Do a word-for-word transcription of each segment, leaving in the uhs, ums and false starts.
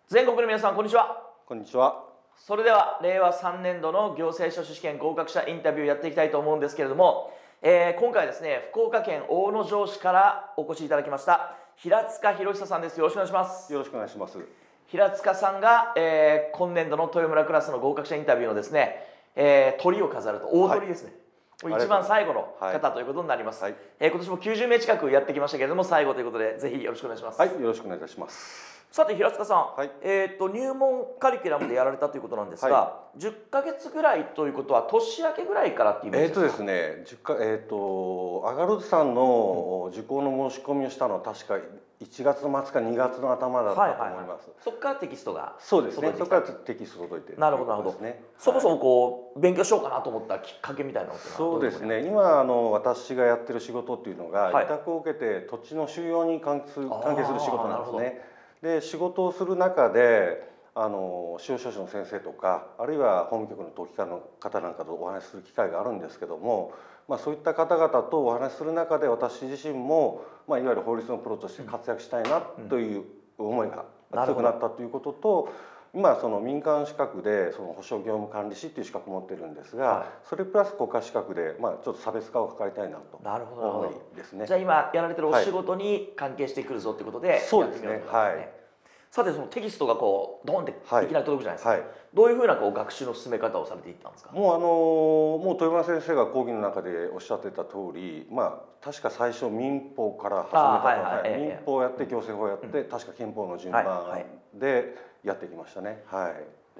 全国の皆さん、こんにちは。 こんにちは。 それではれいわさんねんどの行政書士試験合格者インタビューやっていきたいと思うんですけれども、えー、今回はですね、福岡県大野城市からお越しいただきました平塚博久さんです。よろしくお願いします。 よろしくお願いします。 平塚さんが、えー、今年度の豊村クラスの合格者インタビューのですね、えー、鳥を飾ると大鳥ですね、はい、一番最後の方、はい、ということになります、はい、えー、今年もきゅうじゅうめい近くやってきましたけれども、最後ということでぜひよろしくお願いします。 はい、よろしくお願いいたします。 さて平塚さん、はい、えー、と入門カリキュラムでやられたということなんですが、はい、じゅっかげつぐらいということは年明けぐらいからっていうイメージですか？ えーとですね、じゅっかえーとアガルドさんの受講の申し込みをしたのは確かいちがつの末かにがつの頭だったと思います。はいはいはい、 そこからテキストがそうですね。そこからテキスト届いてる、ね。 なるほどなるほど。そもそもこう勉強しようかなと思ったきっかけみたいなのってのはそうですね。今あの私がやってる仕事っていうのが、はい、委託を受けて土地の収用に関す関係する仕事なんですね。で仕事をする中であの司法書士の先生とかあるいは法務局の登記課の方なんかとお話しする機会があるんですけども、まあ、そういった方々とお話しする中で私自身も、まあ、いわゆる法律のプロとして活躍したいなという思いが強くなったということと、今その民間資格でその保証業務管理士っていう資格を持ってるんですが、はい、それプラス国家資格で、まあ、ちょっと差別化を図りたいなと思いですね。 じゃあ今やられてるお仕事に関係してくるぞってことでやってみようということですね。はい。さてそのテキストがこうドンっていきなり届くじゃないですか、はいはい、どういうふうなこう学習の進め方をされていったんですか？ もうあのもう豊村先生が講義の中でおっしゃってた通り、まあ確か最初民法から始めたと、はい、民法をやって行政法をやって、うん、確か憲法の順番でやってきましたね。はい、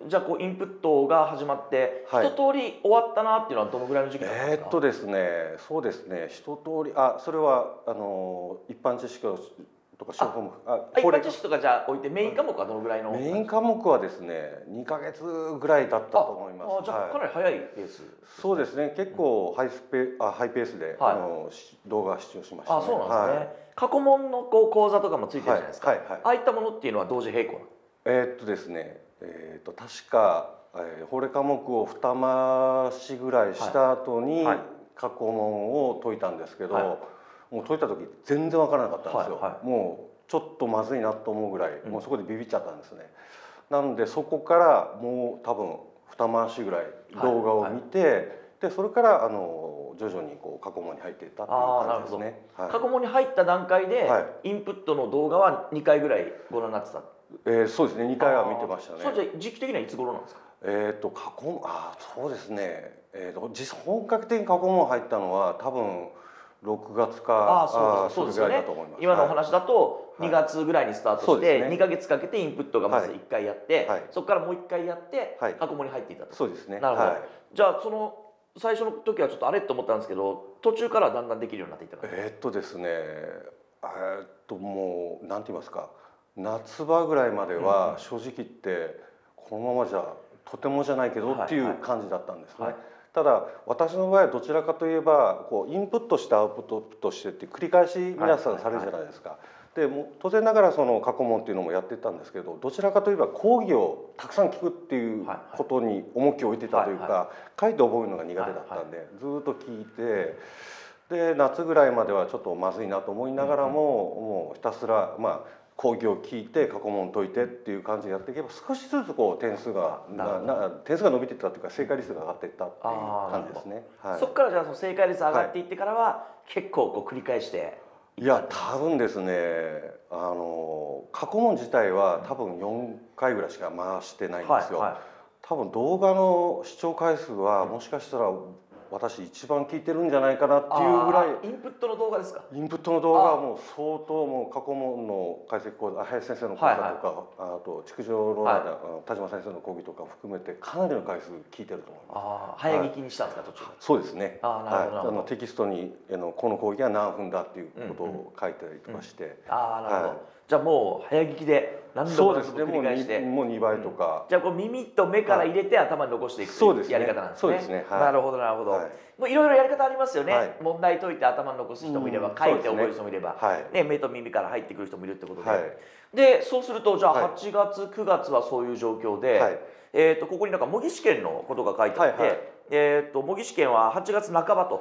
じゃあこうインプットが始まって一通り終わったなっていうのはどのぐらいの時期なんですか？ えーっとですね、そうですね、一通り、あ、それはあの一般知識をとかあ一般知識とかじゃあ置いてメイン科目はどのぐらいの？ メイン科目はですねにかげつぐらいだったと思います。 ああ、じゃあかなり早いペース、ね。 そうですね、結構ハイスペあハイペースで、はい、あの動画視聴しました、ね。 あ、そうなんですね。はい、過去問のこう講座とかもついてるじゃないですか。はいはいはい、ああいったものっていうのは同時並行なの？ えー、っとですね、えー、っと確か、えー、法令科目をに回しぐらいした後に、はいはい、過去問を解いたんですけど、はい、もう解いた時全然分からなかったんですよ。はいはい、もうちょっとまずいなと思うぐらい、もうそこでビビっちゃったんですね。なのでそこからもう多分に回しぐらい動画を見て、はいはい、でそれからあの徐々にこう過去問に入っていったっていう感じですね。 はい、過去問に入った段階で、はい、インプットの動画はにかいぐらいご覧になってた？ えー、そうですね、にかいは見てましたね。 それじゃ時期的にはいつ頃なんですか？ えっと過去あそうですね、えー、と実際本格的に過去問入ったのは多分ろくがつか、 ああそうですよね。今のお話だとにがつぐらいにスタートして、はい、にかげつかけてインプットがまずいっかいやって、はい、そこからもういっかいやって過去問に入っていたと。 そうですね。 なるほど。はい、じゃあその最初の時はちょっとあれと思ったんですけど、途中からだんだんできるようになっていったんですか？ えー、っとですね、えー、っともうなんて言いますか、夏場ぐらいまでは正直言ってこのままじゃとてもじゃないけどっていう感じだったんですね。はいはい、ただ私の場合はどちらかといえばこうインプットしてアウトプットしてって繰り返し皆さんされるじゃないですか。でも当然ながらその過去問っていうのもやってたんですけど、どちらかといえば講義をたくさん聞くっていうことに重きを置いてたというか、書いて覚えるのが苦手だったんでずっと聞いて、で夏ぐらいまではちょっとまずいなと思いながらも、もうひたすらまあ講義を聞いて過去問解いてっていう感じでやっていけば少しずつこう点数がなな点数が伸びていったというか正解率が上がっていったっていう感じですね。 はい、そこからじゃあその正解率上がっていってからは、はい、結構こう繰り返していや多分ですね、あの過去問自体は多分よんかいぐらいしか回してないんですよ。はいはい、多分動画の視聴回数はもしかしたら私一番聞いてるんじゃないかなっていうぐらい。 インプットの動画ですか？ インプットの動画はもう相当もう過去問の解析講座、林先生の講座とか、はいはい、あと築城ローラー、はい、田島先生の講義とかを含めてかなりの回数聞いてると思います。 ああ、早聞きにしたんですか、途中？ そうですね。 ああ、なるほど。 あのテキストにあのこの講義は何分だっていうことを書いたりとかして。 ああ、なるほど。はい、じゃあもう早聞きで何度も繰り返して、 もうにばいとか、 うん、じゃあこう耳と目から入れて頭に残していくというやり方なんですね。 そうですね。 なるほどなるほど。はい、もういろいろやり方ありますよね。はい、問題解いて頭に残す人もいれば、うん、書いて覚える人もいれば、ね、目と耳から入ってくる人もいるってことで、はい、でそうするとじゃあはちがつくがつはそういう状況で、はい、えっとここになんか模擬試験のことが書いてあって、はいはい、えっと模擬試験ははちがつなかばと。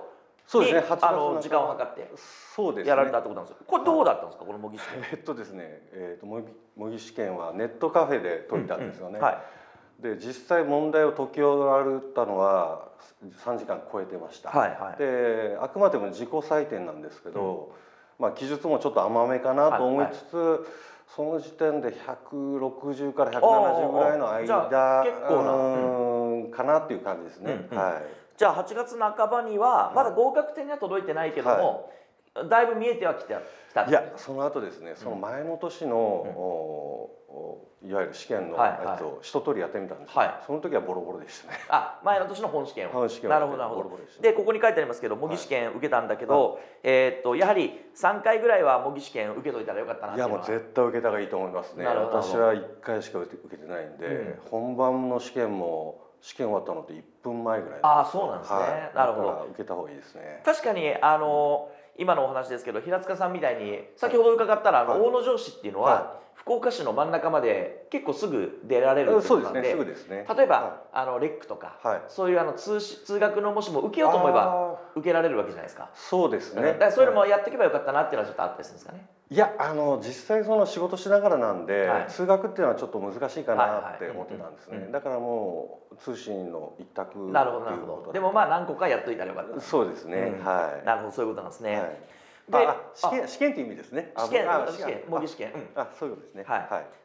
そうですね、 あの時間を計ってやられたってことなんですよ。これどうだったんですか、この模擬試験。 えっとですね、えっと模擬模擬試験はネットカフェで解いたんですよね。で実際問題を解き終わったのはさんじかん超えてました。はいはい、であくまでも自己採点なんですけど、うん、まあ記述もちょっと甘めかなと思いつつ、はいはい、その時点でひゃくろくじゅうからひゃくななじゅうぐらいの間結構な、うん、かなっていう感じですね。うんうん、はい。 じゃあはちがつなかばにはまだ合格点には届いてないけども、はい、だいぶ見えてはきてた。 いやその後ですね、その前の年の、うん、いわゆる試験のやつを一通りやってみたんですよ。はい、その時はボロボロでしたね。 あ、前の年の本試験を。 本試験なるほどなるほど。でここに書いてありますけど、模擬試験受けたんだけど、はい、えっとやはりさんかいぐらいは模擬試験受けといたらよかったなっていうのは。 いやもう絶対受けた方がいいと思いますね。私はいっかいしか受けてないんで、うん、本番の試験も試験終わったのっていっぷんまえぐらい。 ああそうなんですね。はい、 なるほど。受けた方がいいですね。 確かにあの、うん今のお話ですけど、平塚さんみたいに先ほど伺ったら、はい、あの大野城市っていうのは、はい、福岡市の真ん中まで結構すぐ出られるってことなんで、 そうですね、 例えば、はい、あのレックとか、はい、そういうあの 通, 通学のもしも受けようと思えば受けられるわけじゃないですか。 そうですね。 だからそういうのもやっていけばよかったなっていうのはちょっとあったりするんですかね。 いやあの実際その仕事しながらなんで、はい、通学っていうのはちょっと難しいかなって思ってたんですね。だからもう通信の一択っていうことで。 なるほどなるほど。でもまあ何個かやっといたらよかった。 そうですね。うん、はい。 なるほどそういうことなんですね。はいで試験試験っていう意味ですね。 試験試験模擬試験。 あそういうことですね。 はい。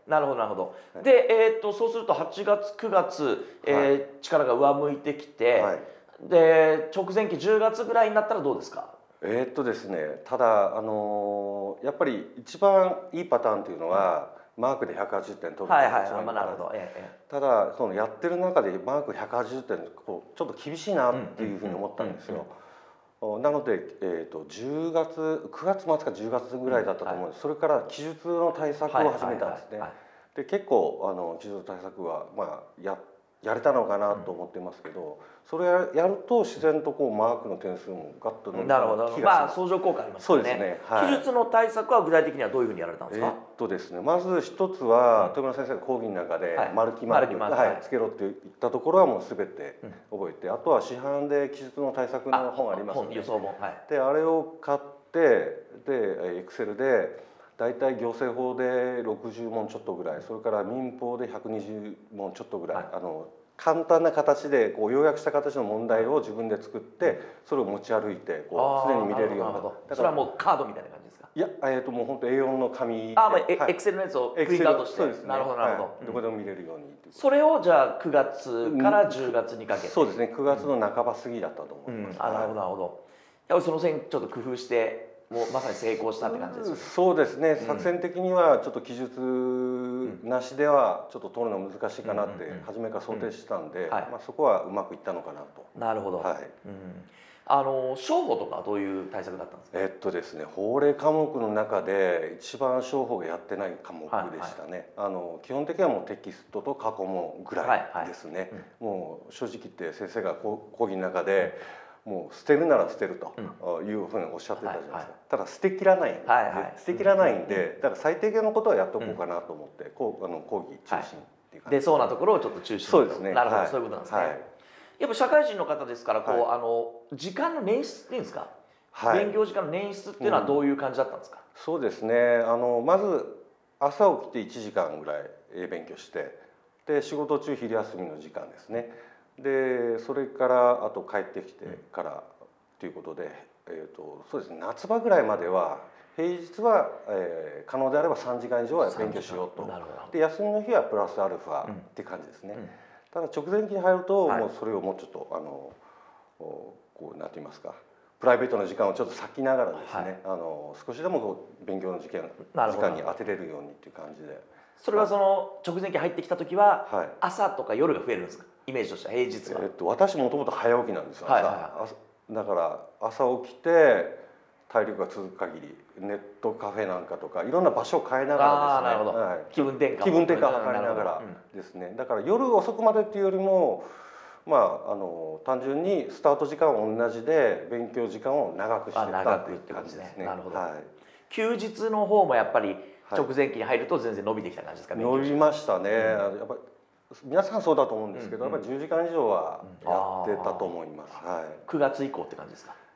なるほどなるほど。でえっとそうするとはちがつくがつ力が上向いてきて、で直前期じゅうがつぐらいになったらどうですか。 えっとですねただあのやっぱり一番いいパターンっていうのはマークでひゃくはちじゅってん取る。 はいはい。なるほど。 ただそのやってる中でマークひゃくはちじゅってんこうちょっと厳しいなっていうふうに思ったんですよ。なので、えー、とじゅうがつくがつ末かじゅうがつぐらいだったと思うんです、はい、それから記述の対策を始めたんですね。で結構あの記述の対策は、まあ、ややれたのかなと思ってますけど、それやると自然とこうマークの点数もガッと伸びた気がします。 まあ相乗効果ありますよね。そうですね。はい、記述の対策は具体的にはどういうふうにやられたんですか。 えー、っとですねまず一つは豊村先生が講義の中で丸記マーク、はいはい、つけろって言ったところはもう全て覚えて、うん、あとは市販で記述の対策の本ありますので、 予想本、はい、 であれを買ってでエクセルで大体行政法でろくじゅう問ちょっとぐらい、それから民法でひゃくにじゅう問ちょっとぐらい、はい、あの簡単な形でこう要約した形の問題を自分で作ってそれを持ち歩いてこう常に見れるような。だからそれはもうカードみたいな感じですか。 いや、えー、ともう本当 エーよん の紙で、 あ、まあエクセルのやつをプリントアウトして、 そうですね。 なるほどなるほど、 どこでも見れるように。 それをじゃあくがつからじゅうがつにかけて。 そうですね。くがつの半ば過ぎだったと思います。 あ、なるほどなるほど。やっぱりその線ちょっと工夫してもうまさに成功したって感じですか。 そうですね。作戦的にはちょっと記述なしではちょっと取るの難しいかなって初めから想定してたんで、まあそこはうまくいったのかなと。 なるほど。はい。あの商法とかはどういう対策だったんですか。 えっとですね、法令科目の中で一番商法がやってない科目でしたね。はいはい、あの基本的にはもうテキストと過去問ぐらいですね。はいはい、うん、もう正直言って先生が講義の中で、もう捨てるなら捨てるというふうにおっしゃってたじゃないですか。はいはい、ただ捨てきらないんで、はいはい、捨てきらないんで、だから最低限のことはやっておこうかなと思って、こうあの講義中心っていう感じ。 出そうなところをちょっと中心に。 そうですね。 なるほど、はい、そういうことなんですね。はい、やっぱ社会人の方ですからこう、はい、あの時間の捻出っていうんですか、はい、勉強時間の捻出っていうのはどういう感じだったんですか。 うん、そうですね、あのまず朝起きていちじかんぐらい勉強して、で仕事中昼休みの時間ですね、でそれからあと帰ってきてからということで、えー、とそうですね、夏場ぐらいまでは平日は、えー、可能であればさんじかん以上は勉強しようと。で休みの日はプラスアルファっていう感じですね。うんうん、ただ直前期に入ると、はい、もうそれをもうちょっとあのこうなんて言いますか、プライベートの時間をちょっと割きながらですね、はい、あの少しでもこう勉強の時間時間に当てれるようにっていう感じで。 それはその直前期入ってきた時は、はい、朝とか夜が増えるんですか、イメージとしては平日は。 えっと私もともと早起きなんですよ。朝だから朝起きて体力が続く限りネットカフェなんかとかいろんな場所を変えながらですね、はい、 気分転換気分転換を図りながらですね、だから夜遅くまでっていうよりもまああの単純にスタート時間は同じで勉強時間を長くしてたっていう感じですね。 なるほど。はい、休日の方もやっぱり直前期に入ると全然伸びてきた感じですか。 伸びましたね。やっぱ皆さんそうだと思うんですけど、やっぱりじゅうじかん以上はやってたと思います。はい。 くがつ以降って感じですか。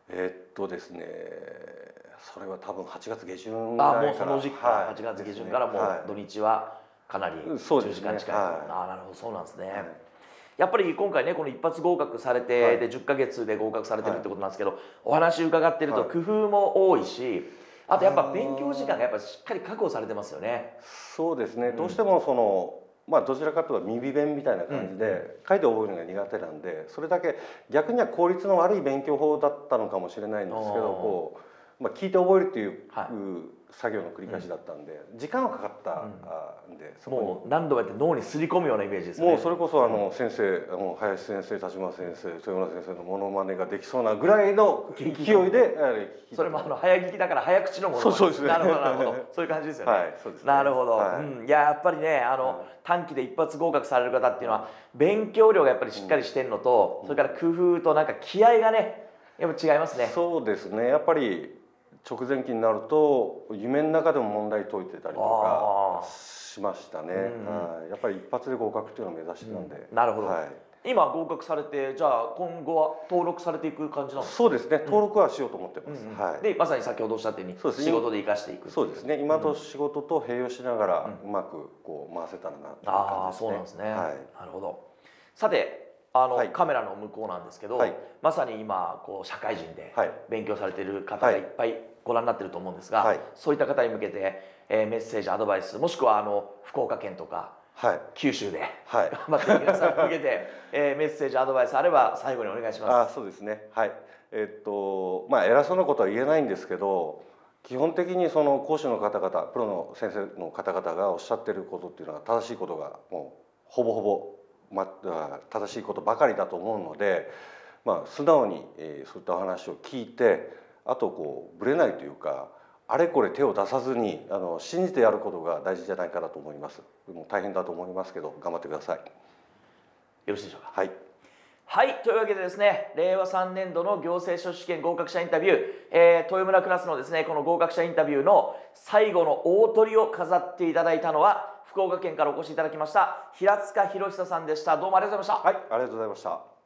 えーっとですね、それは多分はちがつげじゅんぐらいから。 あ、もうその時期から、はい、はちがつげじゅんからもう土日はかなりじゅうじかん近い。ああ、なるほど、そうなんですね。はい、やっぱり今回ね、この一発合格されて、はい、でじゅっかげつで合格されてるってことなんですけど、はい、お話伺ってると工夫も多いし、あとやっぱ勉強時間がやっぱしっかり確保されてますよね。 そうですね、うん、どうしてもそのまあどちらかというと耳弁みたいな感じで、うん、書いて覚えるのが苦手なんで、それだけ逆には効率の悪い勉強法だったのかもしれないんですけど、こう、まあ、聞いて覚えるっていう、はい、作業の繰り返しだったんで、時間がかかったんで、 うん、もう何度もやって脳にすり込むようなイメージですね。 もうそれこそあの先生、あの林先生、立花先生、豊村先生のモノマネができそうなぐらいの勢いで、 それもあの早聞きだから早口のモノマネ。 そうですね。 なるほどなるほど、そういう感じですよね。はい、そうですね。なるほど。はい、うん、いややっぱりね、あの、はい、短期で一発合格される方っていうのは勉強量がやっぱりしっかりしてるのと、うん、それから工夫となんか気合がね、やっぱ違いますね。 そうですね。やっぱり直前期になると夢の中でも問題解いてたりとかしましたね。うん、やっぱり一発で合格っていうのを目指してたんで。 うん、なるほど。はい、今合格されて、じゃあ今後は登録されていく感じなんですか？ そうですね。登録はしようと思ってます。うんうん、 はい。でまさに先ほどおっしゃったように仕事で生かしていく。 そうですね。今と仕事と併用しながらうまくこう回せたらなっていう感じですね。 ああ、そうなんですね。はい。なるほど。さて。あの、はい、カメラの向こうなんですけど、はい、まさに今こう社会人で勉強されている方がいっぱいご覧になってると思うんですが、はい、そういった方に向けて、えー、メッセージアドバイス、もしくはあの福岡県とか、はい、九州で、はい、頑張って皆さんに向けて、えー、メッセージアドバイスあれば最後にお願いします。 あ、そうですね。はい。えー、っとまあ偉そうなことは言えないんですけど、基本的にその講師の方々、プロの先生の方々がおっしゃってることっていうのは正しいことがもうほぼほぼまあ、正しいことばかりだと思うので、まあ、素直に、えー、そういった話を聞いて、あとこうぶれないというか、あれこれ手を出さずにあの信じてやることが大事じゃないかなと思います。もう大変だと思いますけど頑張ってください。よろしいでしょうか。 はい。 はい、というわけでですね、れいわさんねんどの行政書士試験合格者インタビュー、えー、豊村クラスのですね、この合格者インタビューの最後の大トリを飾っていただいたのは、福岡県からお越しいただきました平塚博久さんでした。どうもありがとうございました。 はい、ありがとうございました。